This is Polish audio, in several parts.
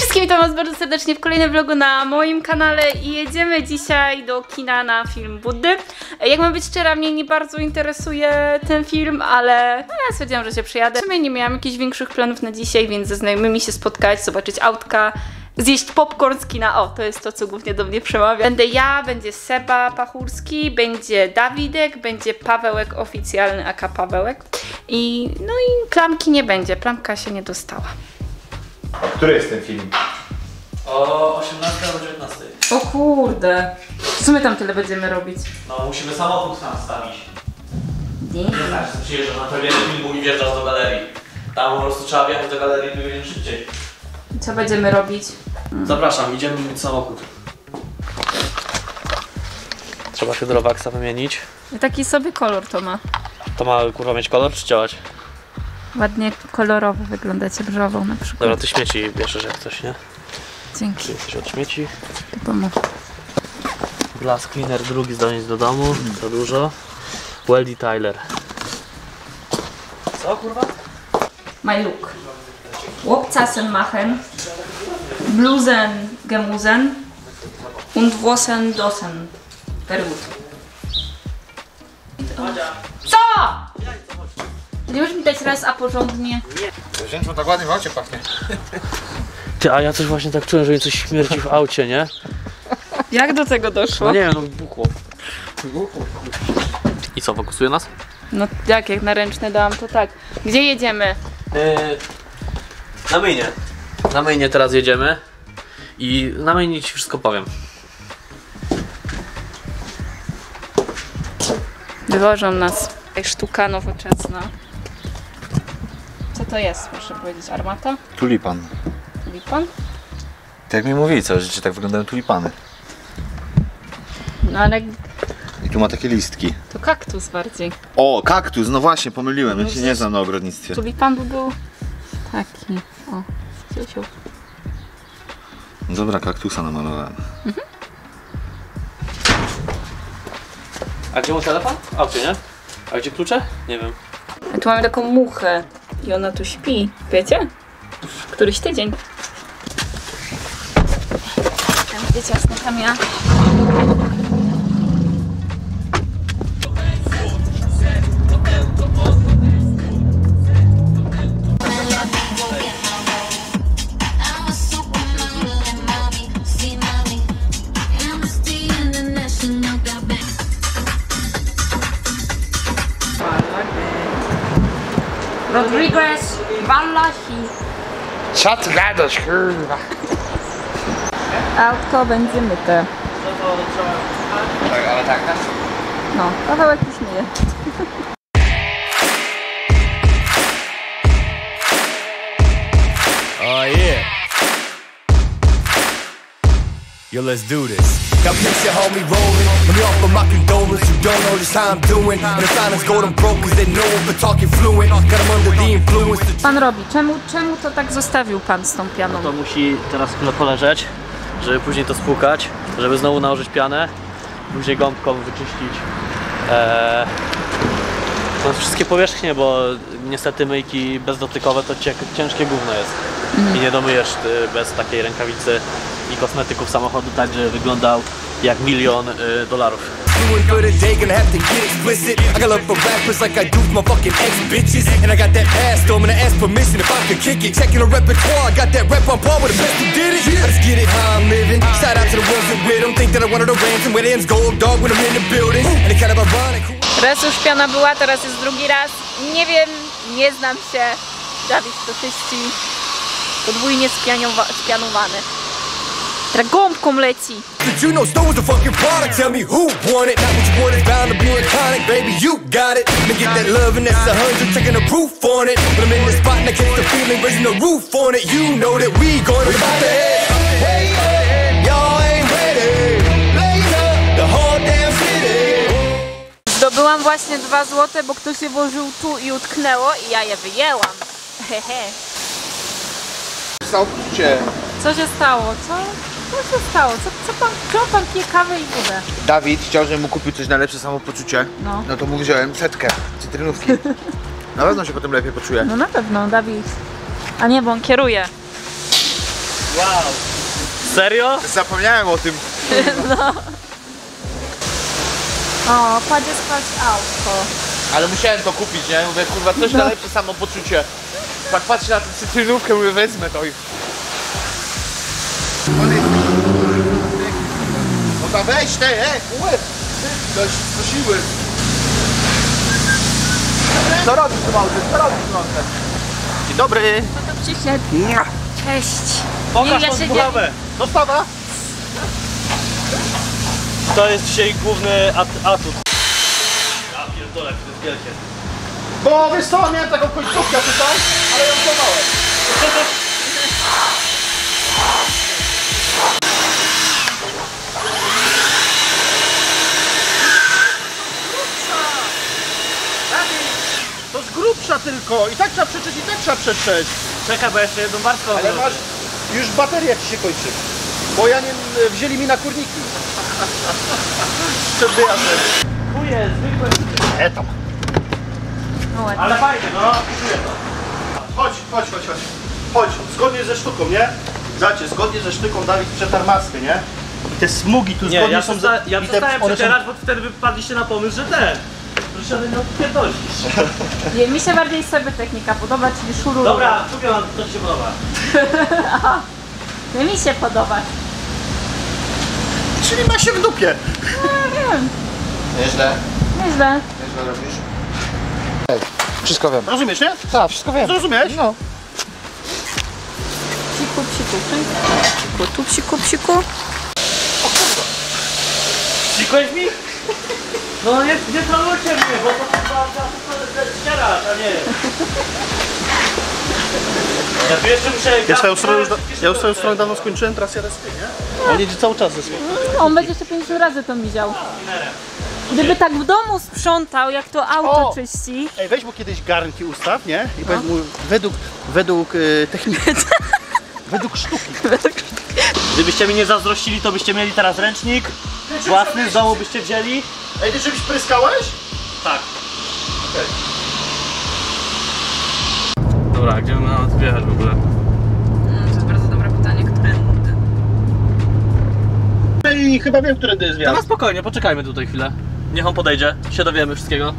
Wszystkim witam was bardzo serdecznie w kolejnym vlogu na moim kanale i jedziemy dzisiaj do kina na film Buddy. Jak mam być szczera, mnie nie bardzo interesuje ten film, ale ja stwierdziłam, że się przyjadę. W sumie nie miałam jakichś większych planów na dzisiaj, więc ze znajomymi się spotkać, zobaczyć autka, zjeść popcorn z kina. O, to jest to, co głównie do mnie przemawia. Będę ja, będzie Seba Pachurski, będzie Dawidek, będzie Pawełek oficjalny, aka Pawełek. No i Plamki nie będzie, Plamka się nie dostała. A który jest ten film? O 18 albo 19. O kurde. Co my tam tyle będziemy robić? No musimy samochód tam stawić. Nie. Nie znasz, że przyjeżdżasz na premierę filmu i wjeżdżasz do galerii. Tam po prostu trzeba wjechać do galerii i wyjść szybciej. Co będziemy robić? Zapraszam, idziemy mieć samochód. Trzeba hydrowaxa wymienić. Taki sobie kolor to ma. To ma kurwa mieć kolor czy działać? Ładnie kolorowo wyglądacie brzową na przykład. Dobra, ty śmieci bierzesz jak coś, nie? Dzięki. Czyli coś od śmieci. To pomóż. Glass cleaner drugi zanieść do domu, to dużo. Weldy Tyler. Co kurwa? My look. Łopcasen machen. Blusen gemusen. Und Włosen dosen. Very good. Co? Nie możesz mi dać raz, a porządnie? Wzięciu tak ładnie w aucie pachnie. Ty, a ja coś właśnie tak czułem, że mi coś śmierci w aucie, nie? Jak do tego doszło? No nie wiem, no buchło. I co, fokusuje nas? No jak na ręczne dałam, to tak. Gdzie jedziemy? Na myjnie. Na myjnie teraz jedziemy. I na myjnie ci wszystko powiem. Wywożą nas. Sztuka nowoczesna. Co to jest, proszę powiedzieć? Armata? Tulipan. Tulipan? Tak jak mi mówili, całe życie tak wyglądają tulipany. No ale I tu ma takie listki. to kaktus bardziej. O, kaktus, no właśnie, pomyliłem, ja No się przecież- nie znam na ogrodnictwie. Tulipan by był taki. O, ciuciu. Dobra, kaktusa namalowałem. A gdzie mu telefon? W aucie, nie? A gdzie klucze? Nie wiem. A tu mamy taką muchę i ona tu śpi. Wiecie? Któryś tydzień. Tam gdzie ciasno, tam ja. Rodriguez Wallahi. Co ty gadasz, kurwa? Autko będzie myte. Tak, ale tak, tak? No, Pawełek już myje. Oh yeah. Yo, let's do this. Now picture homie rolling. Let me offer my condolence. You don't know just how I'm doing. And the silence go them broke cause they know him for talking fluent. Got him under the influence. Pan robi. Czemu to tak zostawił pan z tą pianą? To musi teraz chwilę poleżeć, żeby później to spłukać, żeby znowu nałożyć pianę, później gąbką wyczyścić no, wszystkie powierzchnie, bo niestety myjki bezdotykowe to ciężkie gówno jest i nie domyjesz bez takiej rękawicy i kosmetyków samochodu tak, żeby wyglądał jak $1 000 000. Doing good a day, gonna have to get explicit. I got love for rappers like I do for my fucking ex-bitches. And I got that ass, so I'm gonna ask permission if I could kick it. Checking the repertoire, I got that rep on par with the best who did it. I just get it how I'm living. Shout out to the ones that with them. Think that I wanted to ransom where ends gold dog when I'm in the building. And it kind of ironic. Raz już piana była, teraz jest drugi raz. Nie wiem, nie znam się. Dawid to czyści. Podwójnie spianowany. Teraz gąbką leci. Did you know Snow was a fucking product? Tell me who won it. Not what you want is bound to be iconic, baby. You got it. Let me get that love and that's 100. Checking the proof on it. When I'm in the spot and I catch the feeling, raising the roof on it. You know that we gonna about to head. Hey, y'all ain't ready. Blaze up the whole damn city. Zdobyłam właśnie 2 złote, bo ktoś je włożył tu i utknęło i ja je wyjęłam. Hehe. Co się stało? Co się stało? Czemu pan pije kawę i wodę? Dawid chciał, żebym mu kupił coś na lepsze samopoczucie. No. To mu wziąłem setkę cytrynówki. Na pewno się potem lepiej poczuje. No na pewno, Dawid. A nie, bo on kieruje. Wow. Serio? Zapomniałem o tym. O, kładzie spać autko. Ale musiałem to kupić, nie? Mówię, kurwa, coś na lepsze samopoczucie. Tak patrzę na tę cytrynówkę, mówię, wezmę to i... No to weź te, łeb! Dość prosiły. Co robisz w aucie? Co robisz w aucie? Dzień dobry. No to przyszedł. Cześć. Pokaż Nie, ja tą się buchawę. Dostawa? To jest dzisiaj główny atut. Ja pierdolę, to jest wielkie. Bo wiesz co, miałem taką końcówkę tutaj, ale ją złamałem. To jest grubsza tylko i tak trzeba przetrzeć, i tak trzeba przetrzeć. Czekaj, bo jeszcze jedną warstwę Ale masz, już bateria ci się kończy. Bo ja nie, wzięli mi na kurniki. Przed wyjazdem. Chuje, zwykłe. Tam. No ładnie. Ale fajnie, no. Chodź. Chodź, zgodnie ze sztuką, nie? Zobaczcie, zgodnie ze sztuką Dawid przetarł maskę, nie? I te smugi tu Nie, zgodnie ja, są... ja i te- przestałem one są- przecierać, bo wtedy wypadliście na pomysł, że że się nie odpierdolisz. Nie, mi się bardziej sobie technika podoba, czyli szururu. Dobra, lubię wam, to ci się podoba. No mi się podoba. Czyli ma się w dupie. Wiem, Nieźle. nieźle. Nieźle robisz. Wszystko wiem. Rozumiesz, nie? Tak, wszystko wiem. Zrozumiałeś? No. Psiku, psiku, tu psiku, psiku. Sikłeś mi? No nie trolujcie mnie, bo to chyba ścierasz, a nie. Ja tu jeszcze muszę... Ja już swoją stronę dawno skończyłem, teraz jadę z tym, nie? On jedzie cały czas ze swoim. On będzie jeszcze 50 razy to widział. Gdyby tak w domu sprzątał, jak to auto O! czyści. Ej, weź mu kiedyś garnki ustaw, nie? I powiedz mu, według techniki, według sztuki. Gdybyście mi nie zazdrościli, to byście mieli teraz ręcznik własny, z domu byście wzięli. Ej, ty czymś pryskałeś? Tak. Dobra, gdzie my mamy wjechać w ogóle? To jest bardzo dobre pytanie, które... I chyba wiem, którędy jest To na wjazd. spokojnie, poczekajmy tutaj chwilę. Niech on podejdzie, się dowiemy wszystkiego.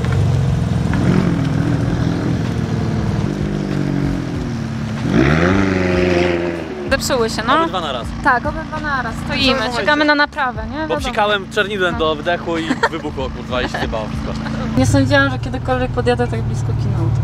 Zepsuły się, no. Obydwa na raz. Tak, obydwa naraz. Stoimy, czekamy na naprawę, nie? Bo Wiadomo. psikałem czernidłem do wdechu i wybuchło, kurwa, i się chybało wszystko. Nie sądziłam, że kiedykolwiek podjadę tak blisko kinautki.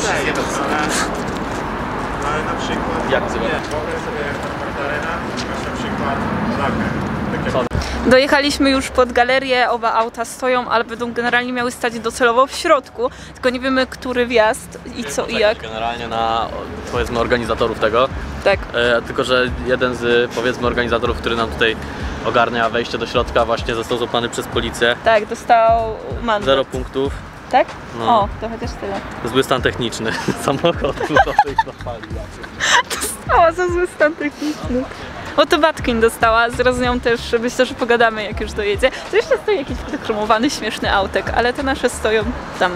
Ale na przykład... Jak nazywa? Nie, wyobraź sobie jak ta McLarena, masz na przykład lakę. Takie Dojechaliśmy już pod galerię, oba auta stoją, ale będą generalnie miały stać docelowo w środku, tylko nie wiemy, który wjazd i co i jak. Generalnie na, powiedzmy, organizatorów tego. Tak. Tylko, że jeden z, powiedzmy, organizatorów, który nam tutaj ogarnia wejście do środka, właśnie został złapany przez policję. Tak, dostał mandat. 0 punktów. Tak? No. O, to chociaż tyle. Zły stan techniczny samochodu. Dostała za zły stan techniczny. O, to Batkin dostała, z nią też myślę, że pogadamy, jak już dojedzie. To jeszcze stoi jakiś wykromowany, śmieszny autek, ale te nasze stoją tam.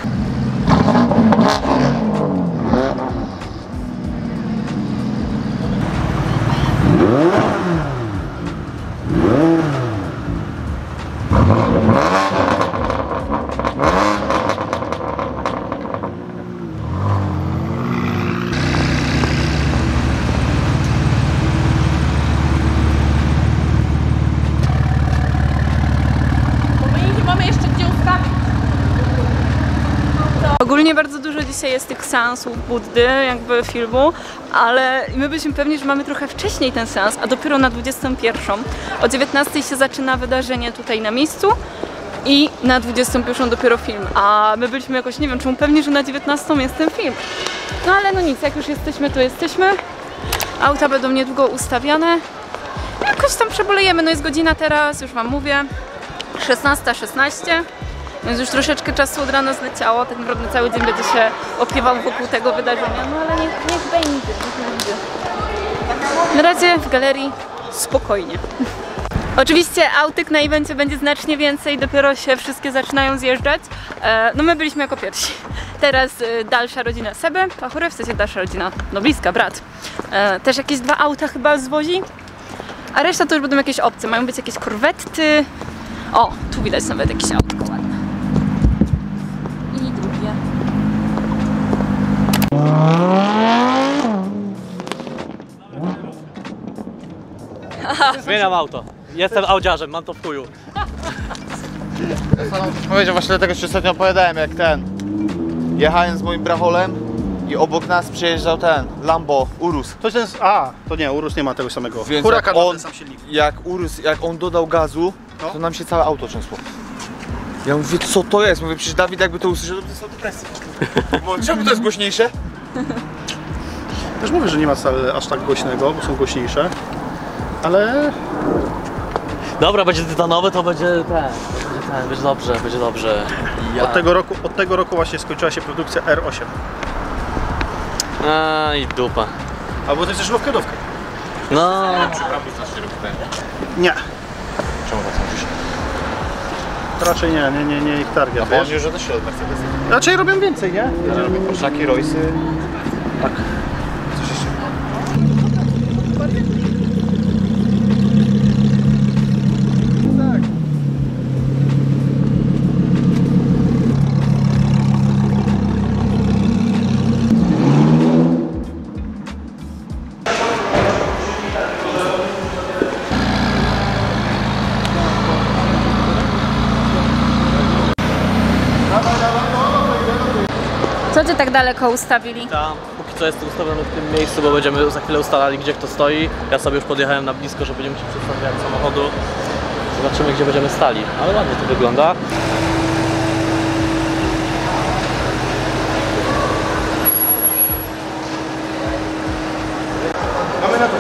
Ogólnie bardzo dużo dzisiaj jest tych seansów Buddy, jakby filmu, ale my byliśmy pewni, że mamy trochę wcześniej ten seans, a dopiero na 21. O 19 się zaczyna wydarzenie tutaj na miejscu i na 21 dopiero film, a my byliśmy jakoś, nie wiem, czemu pewni, że na 19 jest ten film. No ale no nic, jak już jesteśmy, to jesteśmy. Auta będą niedługo ustawiane. Jakoś tam przebolejemy, no jest godzina teraz, już wam mówię, 16:16. Więc już troszeczkę czasu od rana zleciało, tak naprawdę cały dzień będzie się opiewał wokół tego wydarzenia, no ale niech będzie. Na razie w galerii spokojnie. Oczywiście autyk na evencie będzie znacznie więcej, dopiero się wszystkie zaczynają zjeżdżać. No my byliśmy jako pierwsi. Teraz dalsza rodzina Seby, Pachury, w sensie dalsza rodzina, no bliska, brat. Też jakieś 2 auta chyba zwozi. A reszta to już będą jakieś obce, mają być jakieś korwety. O, tu widać nawet jakieś autko ładne. I drugie. Zmieniam auto. Jestem audziarzem, mam to w chuju. Powiedział właśnie dlatego, że ostatnio opowiadałem, jak jechałem z moim bracholem i obok nas przejeżdżał Lambo Urus. To jest, to nie, Urus nie ma tego samego. Więc Huracan jak ma on, ten sam silnik. jak on dodał gazu, to nam się całe auto trzęsło. Ja mówię, co to jest? Mówię, przecież Dawid jakby to usłyszał, to jest autopresja. Bo czemu to jest głośniejsze? Też mówię, że nie ma wcale aż tak głośnego, bo są głośniejsze. Ale Dobra, będzie tytanowy, to będzie będzie dobrze, będzie dobrze. Ja. od tego roku właśnie skończyła się produkcja R8. I dupa. Albo to jest też żyrówkę. No. Nie. Czemu tak sądzisz? Raczej nie ich target. No bo oni już odeszli od Mercedesa. Raczej robią więcej, nie? Robią Porszaki, Royce'y. Tak. Coś jeszcze? Co ty tak daleko ustawili? Tam, póki co jest ustawiony w tym miejscu, bo będziemy za chwilę ustalali, gdzie kto stoi. Ja sobie już podjechałem na blisko, że będziemy się przedstawiać samochodu. Zobaczymy, gdzie będziemy stali. Ale ładnie to wygląda. Mamy na to.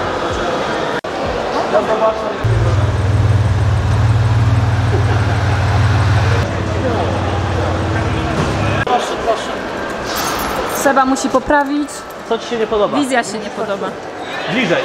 Seba musi poprawić. Co ci się nie podoba? Wizja się nie podoba. Bliżej.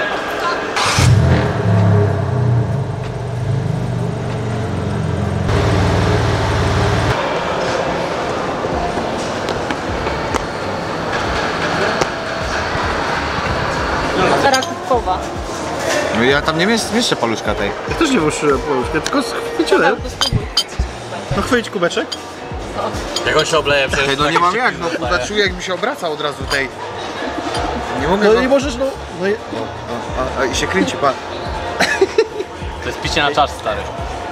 Stara kubkowa. No ja tam nie mieszczę paluszka tej. Ja też nie włożyłem połówkę, tylko chwyciłem. No chwyć kubeczek. Jak on się obleje przecież. Ej, no nie mam jak, no kurwa, czuję jakby się obracał od razu tej. Nie mogę. No i możesz, I się kręci, pan. To jest picie na czas, stary.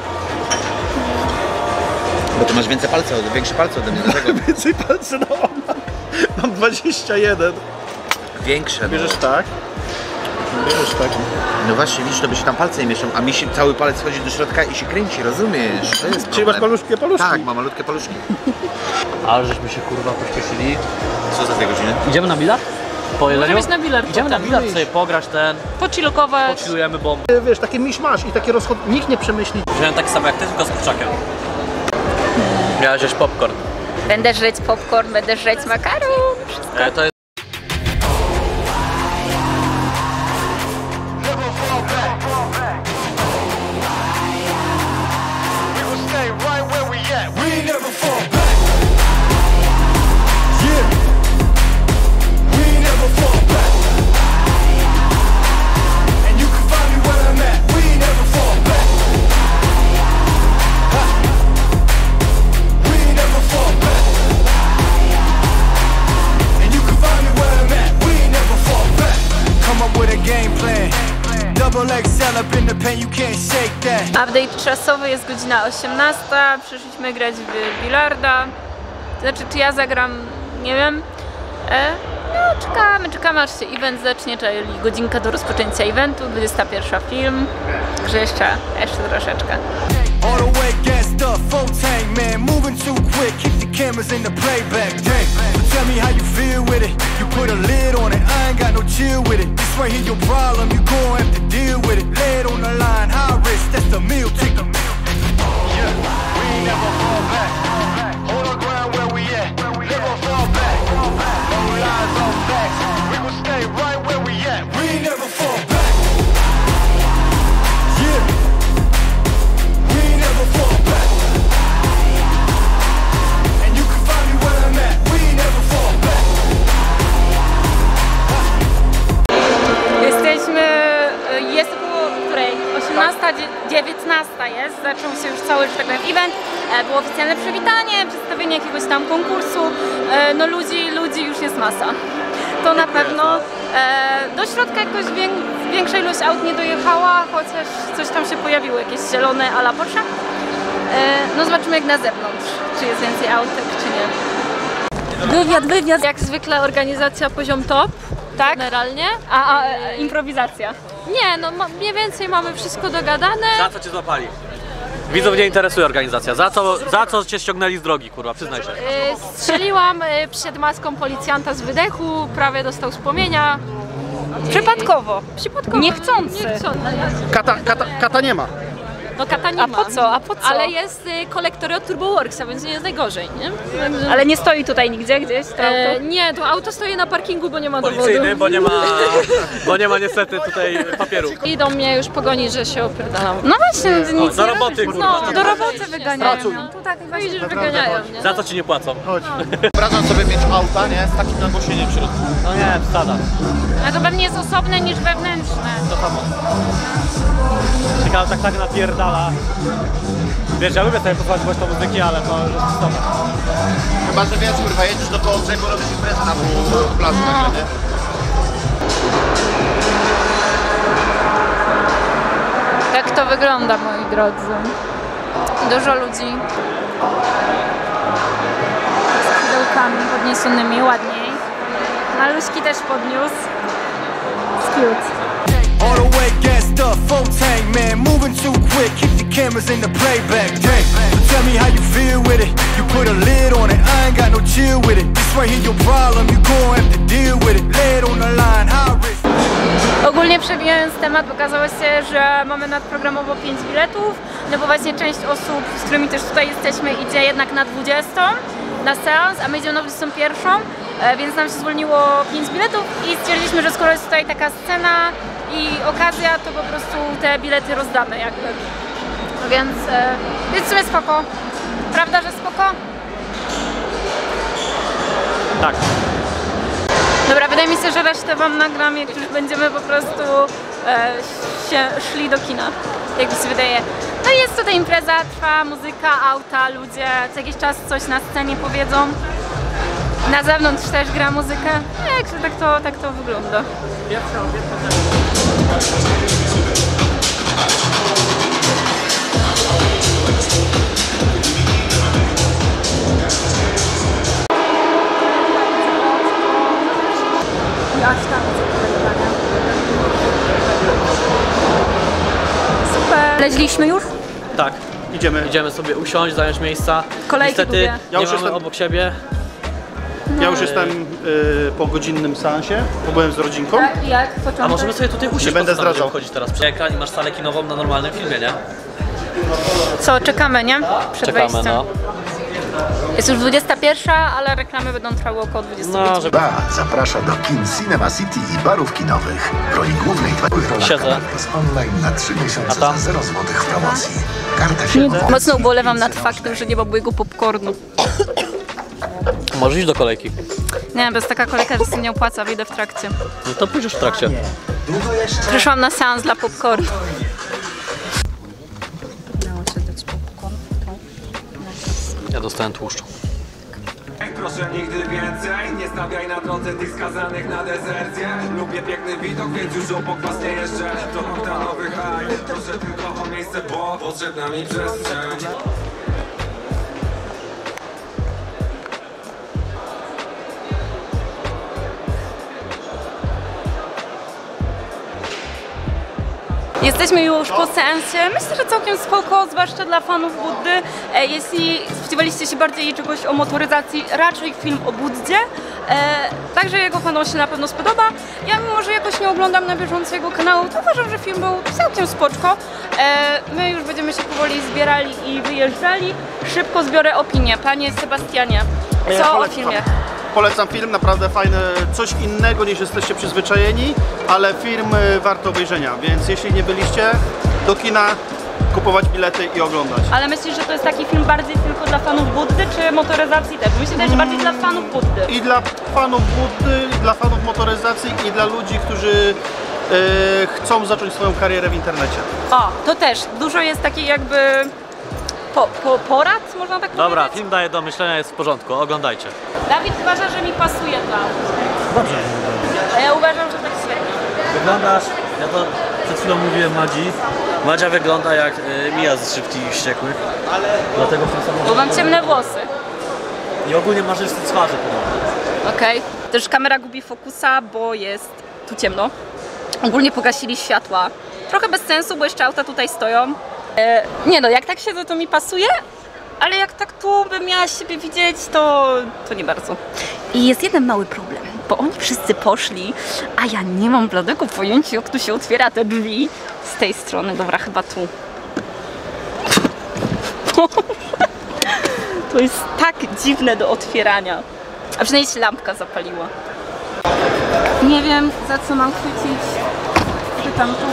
Bo ty masz więcej palców, większe palce ode mnie, dlatego. Więcej palce, mam 21. Większe, no. Bierzesz tak. Bierzesz tak. No właśnie, widzisz, to by się tam palce nie mieszczą, a mi się cały palec wchodzi do środka i się kręci, rozumiesz? To jest Czyli masz paluszki? Tak, mam malutkie paluszki. Ale żeśmy się kurwa pośpieszyli. Co za 2 godziny? Idziemy na bilard? Po jeleniu? Możemy iść na bilard Idziemy na potem. bilard sobie pograć Pochillokować. pochillujemy bombę. Wiesz, takie miszmasz i takie rozchod... Nikt nie przemyśli. Wziąłem taki sam jak ty, tylko z kurczakiem. Miałeś jeść popcorn. Będę żreć popcorn, będę żreć makaron. To jest... Update czasowy, jest godzina 18, przyszliśmy grać w bilarda. To znaczy, czy ja zagram, nie wiem. No, czekamy aż się event zacznie, czyli godzinka do rozpoczęcia eventu, 21 film. Także jeszcze troszeczkę. All the way gassed up, full tank, man, moving too quick, keep the cameras in the playback, dang. So tell me how you feel with it, you put a lid on it, I ain't got no chill with it. This right here your problem, you gon' have to deal with it. Lay it on the line, high risk, that's the meal ticket. Yeah, we ain't never fall back. Hold our ground where we at, never fall back. No lies, all facts, we gon' stay right where we at. We ain't never fall back. Yeah. 19 jest, zaczął się już cały, że tak powiem, event, było oficjalne przywitanie, przedstawienie jakiegoś tam konkursu, no ludzi już jest masa. To na pewno do środka jakoś większa ilość aut nie dojechała, chociaż coś tam się pojawiło, jakieś zielone a la Porsche. No zobaczymy jak na zewnątrz, czy jest więcej autek, czy nie. Wywiad. Jak zwykle organizacja poziom top, tak? Generalnie. A improwizacja? Nie, no mniej więcej mamy wszystko dogadane. Za co cię złapali? Widzów nie interesuje organizacja. Za co cię ściągnęli z drogi, kurwa, przyznaj się. Strzeliłam przed maską policjanta z wydechu, prawie dostał wspomnienia. Przypadkowo. Niechcący. Kata nie ma. No kata nie ma. A po co? Ale jest kolektory od TurboWorksa, więc nie jest najgorzej, nie? Ale nie stoi tutaj nigdzie gdzieś to auto? Nie, to auto stoi na parkingu, bo nie ma dowodu. Policyjny, bo nie ma niestety tutaj papieru. Idą mnie już pogoni, że się opierdalam. No właśnie, nic do nie roboty, robisz. kurwa. No, do roboty wyganiają. Pracuj. No, tu tak właśnie Widzisz, wyganiają mnie. Za co ci nie płacą? Wyobrażam sobie mieć auta, nie? Z takim nagłośnieniem w środku. No nie, wstada. A to pewnie jest osobne niż wewnętrzne. To samo. Ciekawe, tak napierdala. Wiesz, ja lubię sobie posłuchać głośno muzyki, ale to już stop. Chyba, że wiesz, kurwa, jedziesz do koło brzegu, robisz imprezę na plaży nagle, nie? Tak to wygląda, moi drodzy. Dużo ludzi. Z pudełkami podniesionymi ładniej. Maluśki też podniósł. Cute. All the way gassed up, full tank, man, moving too quick. Keep the cameras in the playback. Dang. So tell me how you feel with it. You put a lid on it, I ain't got no chill with it. This right here your problem, you gon' have to deal with it. Lay it on the line, high risk. Ogólnie przewijając temat, okazało się, że mamy nadprogramowo 5 biletów, no bo właśnie część osób, z którymi też tutaj jesteśmy, idzie jednak na 20 na seans, a my idziemy na 21, więc nam się zwolniło 5 biletów i stwierdziliśmy, że skoro jest tutaj taka scena i okazja, to po prostu te bilety rozdamy jakby. No więc jest w sumie spoko. Prawda, że spoko? Tak. Dobra, wydaje mi się, że resztę wam nagram, jak już będziemy po prostu szli do kina. Jak mi się wydaje. No i jest tutaj impreza, trwa muzyka, auta, ludzie co jakiś czas coś na scenie powiedzą. Na zewnątrz też gra muzyka. Tak to wygląda. Super. Leźliśmy już? Tak. Idziemy. Idziemy sobie usiąść, zająć miejsca. Kolejki Niestety lubię. nie Ja już mamy jestem- obok siebie. Ja już jestem po godzinnym seansie, bo byłem z rodzinką. Tak, jak? Początek? A możemy sobie tutaj usiąść, Nie będę po co tam zdradzał. będziemy chodzić teraz. Przy ekranie masz salę kinową na normalnym filmie, nie? Co, czekamy, nie? Przed Czekamy, wejściem. no. Jest już 21, ale reklamy będą trwały około 25. No, żeby... BAT zaprasza do kin Cinema City i barów kinowych. W roli głównej w rolach Siedzę. Canal+ online na 3 A miesiące tam? za 0 zł w promocji. Karta filmowa. Mocno ubolewam nad faktem, że nie ma mojego popcornu. Możesz iść do kolejki. Nie, bez taka kolejka, że się nie opłaca, wyjdę w trakcie. No to pójdziesz w trakcie. Przyszłam na seans dla popcornu. Ja dostałem tłuszczu. Proszę nigdy więcej, nie stawiaj na drodze tych skazanych na dezercję. Lubię piękny widok, więc już obok was nie jeszcze. To oktanowy haj, proszę tylko o miejsce, bo potrzebna mi przestrzeń. Jesteśmy już po seansie. Myślę, że całkiem spoko, zwłaszcza dla fanów Buddy. Jeśli spodziewaliście się bardziej czegoś o motoryzacji, raczej film o Buddzie. Także jego fanom się na pewno spodoba. Ja mimo, że jakoś nie oglądam na bieżąco jego kanału, to uważam, że film był całkiem spoczko. My już będziemy się powoli zbierali i wyjeżdżali. Szybko zbiorę opinię. Panie Sebastianie, co o filmie? Polecam film, naprawdę fajny, coś innego niż jesteście przyzwyczajeni, ale film warto obejrzenia, więc jeśli nie byliście, do kina kupować bilety i oglądać. Ale myślisz, że to jest taki film bardziej tylko dla fanów Buddy, czy motoryzacji też? Myślę, że bardziej dla fanów Buddy. I dla fanów Buddy, i dla fanów motoryzacji, i dla ludzi, którzy chcą zacząć swoją karierę w internecie. O, to też. Dużo jest takiej jakby porad, można tak Dobra, powiedzieć? film daje do myślenia, jest w porządku, oglądajcie. Dawid uważa, że mi pasuje to auto. Dobrze. A ja uważam, że tak średnio. Wyglądasz, ja to przed chwilą mówiłem Madzi. Madzia wygląda jak Mija z Szybkich i Wściekłych. Dlatego w tym samochodzie... Bo mam ciemne włosy. I ogólnie masz rysy twarzy podobno. Okej. Też kamera gubi fokusa, bo jest tu ciemno. Ogólnie pogasili światła. Trochę bez sensu, bo jeszcze auta tutaj stoją. Nie no, jak tak siedzę, to mi pasuje, ale jak tak tu bym miała siebie widzieć, to nie bardzo. I jest jeden mały problem, bo oni wszyscy poszli, a ja nie mam bladego pojęcia, jak tu się otwiera te drzwi. Z tej strony, dobra, chyba tu. To jest tak dziwne do otwierania. A przynajmniej się lampka zapaliła. Nie wiem, za co mam chwycić. Pytam tu.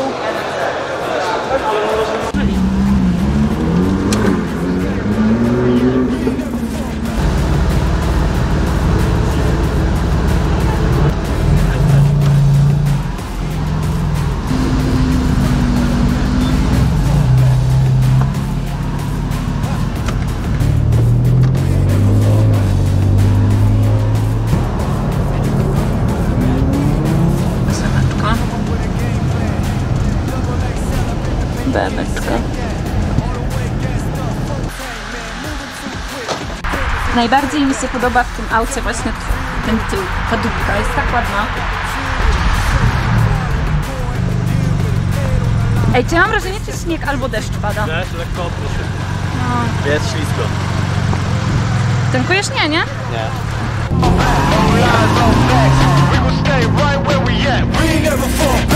Bebeczka. Najbardziej mi się podoba w tym aucie właśnie ten tył, ta dupka jest tak ładna. Ej, czy ja mam wrażenie, że śnieg albo deszcz pada? Deszcz lekko odpłyszy. No. Jest ślisko. Tankujesz? Nie, nie? Nie. We gon' stay right where we at. We ain't never fall back.